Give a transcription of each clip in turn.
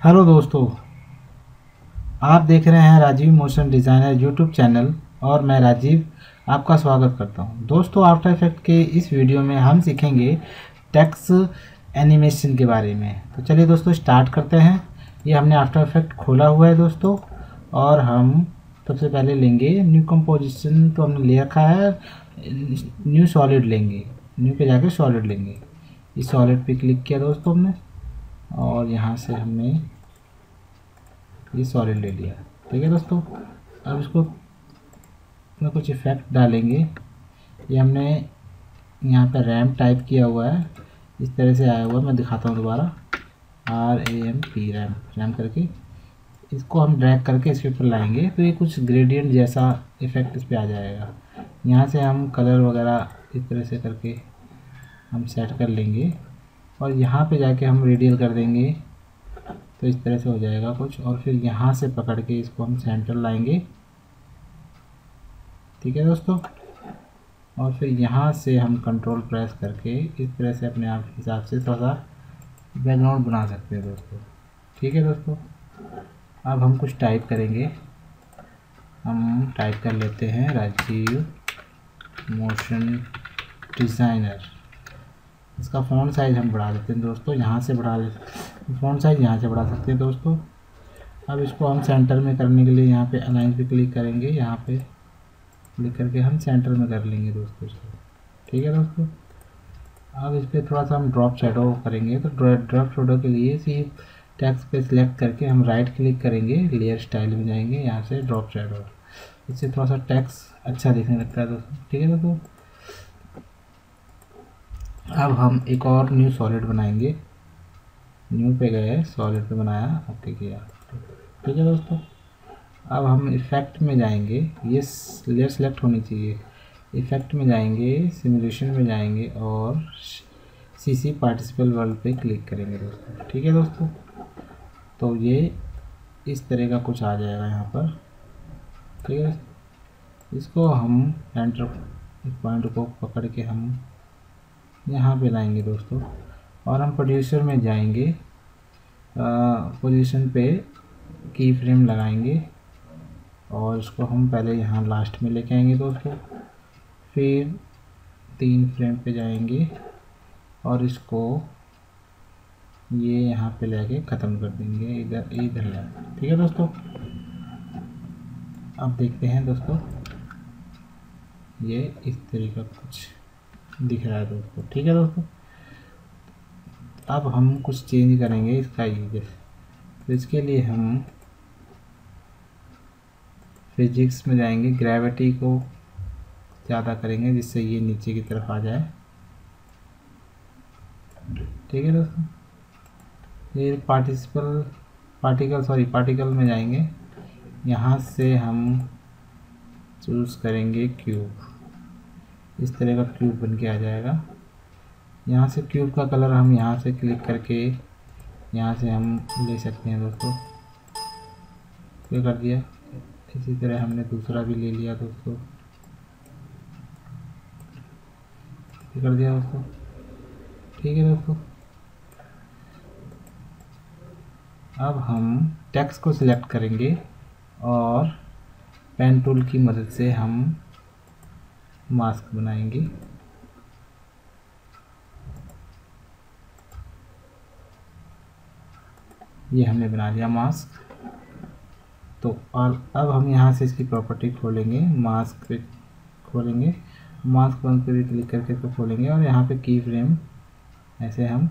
Hello दोस्तों, आप देख रहे हैं Rajeev motion designer YouTube channel और मैं राजीव आपका स्वागत करता हूं। दोस्तों, आफ्टर इफेक्ट के इस वीडियो में हम सीखेंगे टेक्स्ट एनिमेशन के बारे में। तो चलिए दोस्तों स्टार्ट करते हैं। ये हमने आफ्टर इफेक्ट खोला हुआ है दोस्तों, और हम सबसे पहले लेंगे न्यू कंपोजिशन। तो हमने ले रखा है न्यू सॉलिड लेंगे, न्यू पे जाके सॉलिड लेंगे। इस सॉलिड पे क्लिक किया दोस्तों हमने, और यहाँ से हमने ये सॉलिड ले लिया। ठीक है दोस्तों, अब इसको में कुछ इफेक्ट डालेंगे। ये हमने यहाँ पर रैम्प टाइप किया हुआ है, इस तरह से आया हुआ है। मैं दिखाता हूँ दोबारा, RAMP रैम्प करके इसको हम ड्रैग करके इसके ऊपर लाएंगे तो ये कुछ ग्रेडियंट जैसा इफेक्ट इस पर आ जाएगा। यहाँ से हम कलर वगैरह इस तरह से करके हम सेट कर लेंगे, और यहाँ पे जाके हम रेडियल कर देंगे तो इस तरह से हो जाएगा कुछ। और फिर यहाँ से पकड़ के इसको हम सेंटर लाएंगे। ठीक है दोस्तों, और फिर यहाँ से हम कंट्रोल प्रेस करके इस तरह से अपने आप हिसाब से थोड़ा सा बैकग्राउंड बना सकते हैं दोस्तों। ठीक है दोस्तों, अब हम कुछ टाइप करेंगे। हम टाइप कर लेते हैं राजीव मोशन डिज़ाइनर। इसका फ़ॉन्ट साइज़ हम बढ़ा देते हैं दोस्तों, यहाँ से बढ़ा फ़ॉन्ट साइज़ यहाँ से बढ़ा सकते हैं दोस्तों। अब इसको हम सेंटर में करने के लिए यहाँ पे अलाइन पे क्लिक करेंगे, यहाँ पे क्लिक करके हम सेंटर में कर लेंगे दोस्तों इसको। ठीक है दोस्तों, अब इस पर थोड़ा सा हम ड्रॉप शैडो करेंगे। तो ड्रॉप शैडो के लिए इसी टेक्स्ट पे सिलेक्ट करके हम राइट क्लिक करेंगे, लेयर स्टाइल में जाएंगे, यहाँ से ड्रॉप शैडो। इससे थोड़ा सा टेक्स्ट अच्छा दिखने लगता है दोस्तों। ठीक है दोस्तों, अब हम एक और न्यू सॉलिड बनाएंगे। न्यू पे गए, सॉलिड पे बनाया, ओके किया। ठीक है दोस्तों, अब हम इफ़ेक्ट में जाएंगे। ये लेयर सेलेक्ट होनी चाहिए। इफ़ेक्ट में जाएंगे, सिमुलेशन में जाएंगे, और CC पार्टिसिपल वर्ल्ड पे क्लिक करेंगे दोस्तों। ठीक है दोस्तों, तो ये इस तरह का कुछ आ जाएगा यहाँ पर। ठीक है, इसको हम सेंटर पॉइंट को पकड़ के हम यहाँ पे लाएंगे दोस्तों, और हम प्रोड्यूसर में जाएंगे, पोजीशन पे की फ्रेम लगाएंगे, और इसको हम पहले यहाँ लास्ट में लेके आएंगे दोस्तों। फिर 3 फ्रेम पे जाएंगे और इसको ये यहाँ पे लेके ख़त्म कर देंगे, इधर ले। ठीक है दोस्तों, अब देखते हैं दोस्तों, ये इस तरीका कुछ दिख रहा है दोस्तों। ठीक है दोस्तों, अब हम कुछ चेंज करेंगे इसका यूज। तो इसके लिए हम फिजिक्स में जाएंगे, ग्रेविटी को ज़्यादा करेंगे जिससे ये नीचे की तरफ आ जाए। ठीक है दोस्तों, ये पार्टिकल में जाएंगे। यहाँ से हम चूज़ करेंगे क्यूब, इस तरह का क्यूब बन के आ जाएगा। यहाँ से क्यूब का कलर हम यहाँ से क्लिक करके यहाँ से हम ले सकते हैं दोस्तों। ये कर दिया। इसी तरह हमने दूसरा भी ले लिया दोस्तों, ये कर दिया दोस्तों। ठीक है दोस्तों, अब हम टेक्स्ट को सिलेक्ट करेंगे और पेन टूल की मदद से हम मास्क बनाएंगे। ये हमने बना लिया मास्क। तो और अब हम यहाँ से इसकी प्रॉपर्टी खोलेंगे, मास्क पे खोलेंगे, मास्क वन पे भी क्लिक करके इसको खोलेंगे, और यहाँ पे की फ्रेम ऐसे हम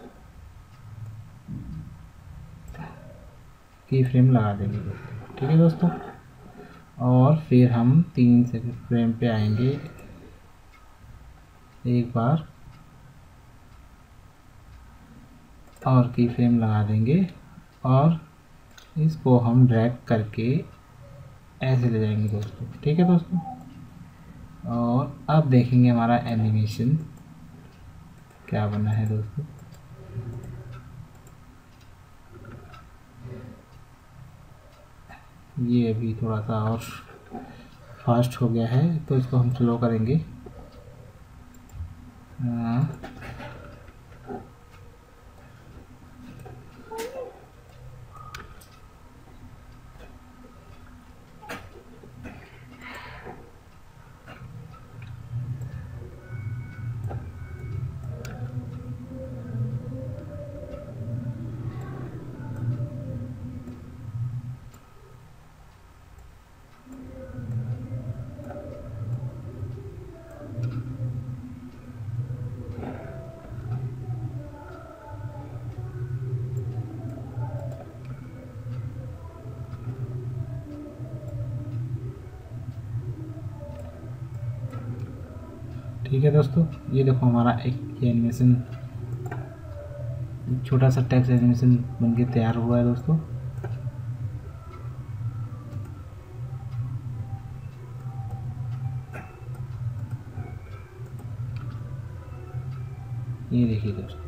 की फ्रेम लगा देंगे दोस्तों। ठीक है दोस्तों, और फिर हम 3 सेकंड फ्रेम पे आएंगे एक बार, और की फ्रेम लगा देंगे, और इसको हम ड्रैग करके ऐसे ले जाएंगे दोस्तों। ठीक है दोस्तों, और अब देखेंगे हमारा एनिमेशन क्या बना है दोस्तों। ये अभी थोड़ा सा और फास्ट हो गया है, तो इसको हम स्लो करेंगे। ठीक है दोस्तों, ये देखो हमारा एक ये एनिमेशन, छोटा सा टेक्स्ट एनिमेशन बनके तैयार हुआ है दोस्तों। ये देखिए दोस्तों,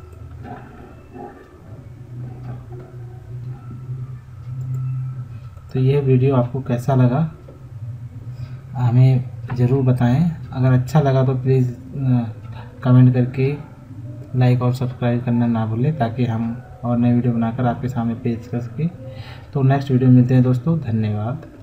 तो ये वीडियो आपको कैसा लगा हमें ज़रूर बताएं। अगर अच्छा लगा तो प्लीज़ कमेंट करके लाइक और सब्सक्राइब करना ना भूलें, ताकि हम और नई वीडियो बनाकर आपके सामने पेश कर सकें। तो नेक्स्ट वीडियो मिलते हैं दोस्तों, धन्यवाद।